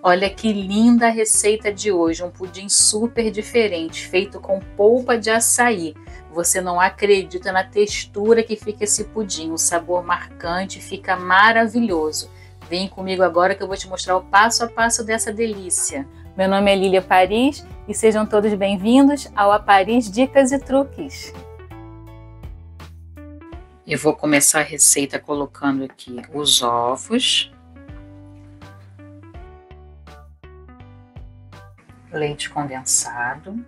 Olha que linda a receita de hoje, um pudim super diferente, feito com polpa de açaí. Você não acredita na textura que fica esse pudim, o sabor marcante, fica maravilhoso. Vem comigo agora que eu vou te mostrar o passo a passo dessa delícia. Meu nome é Lília Paris e sejam todos bem-vindos ao Aparis Dicas e Truques. Eu vou começar a receita colocando aqui os ovos, leite condensado,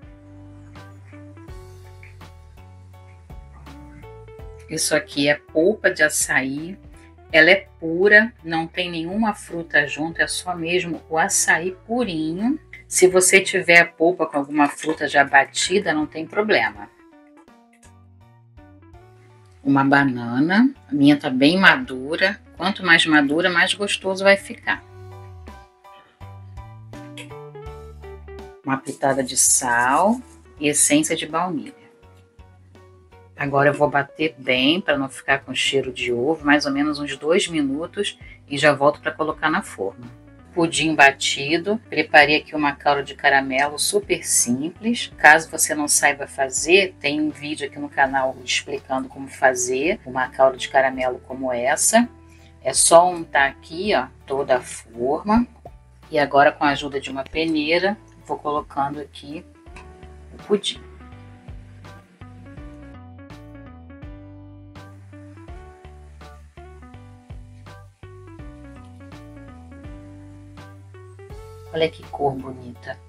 isso aqui é polpa de açaí, ela é pura, não tem nenhuma fruta junto, é só mesmo o açaí purinho. Se você tiver a polpa com alguma fruta já batida, não tem problema. Uma banana, a minha tá bem madura, quanto mais madura, mais gostoso vai ficar. Uma pitada de sal e essência de baunilha. Agora eu vou bater bem para não ficar com cheiro de ovo, mais ou menos uns 2 minutos e já volto para colocar na forma. Pudim batido, preparei aqui uma calda de caramelo super simples. Caso você não saiba fazer, tem um vídeo aqui no canal explicando como fazer uma calda de caramelo como essa. É só untar aqui, ó, toda a forma. E agora com a ajuda de uma peneira, vou colocando aqui o pudim. Olha que cor bonita.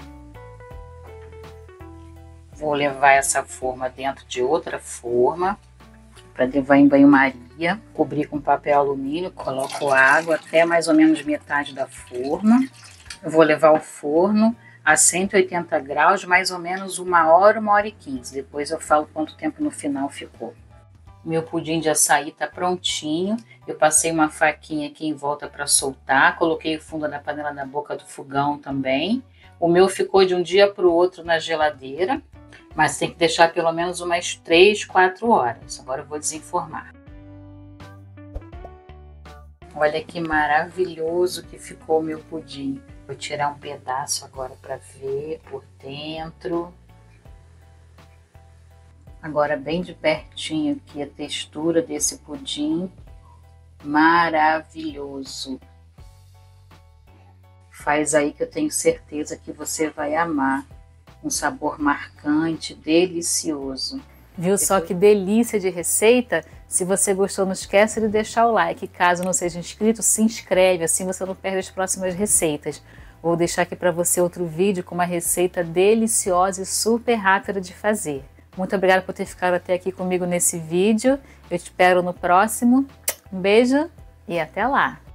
Vou levar essa forma dentro de outra forma para levar em banho-maria. Cobrir com papel alumínio, coloco água até mais ou menos metade da forma. Eu vou levar ao forno a 180 graus, mais ou menos 1 hora, 1 hora e 15. Depois eu falo quanto tempo no final ficou. Meu pudim de açaí tá prontinho. Eu passei uma faquinha aqui em volta para soltar. Coloquei o fundo da panela na boca do fogão também. O meu ficou de um dia para o outro na geladeira, mas tem que deixar pelo menos umas 3, 4 horas. Agora eu vou desenformar. Olha que maravilhoso que ficou o meu pudim. Vou tirar um pedaço agora para ver por dentro. Agora bem de pertinho aqui a textura desse pudim, maravilhoso. Faz aí que eu tenho certeza que você vai amar. Um sabor marcante, delicioso. Viu só que delícia de receita? Se você gostou, não esqueça de deixar o like. Caso não seja inscrito, se inscreve, assim você não perde as próximas receitas. Vou deixar aqui para você outro vídeo com uma receita deliciosa e super rápida de fazer. Muito obrigada por ter ficado até aqui comigo nesse vídeo. Eu te espero no próximo. Um beijo e até lá!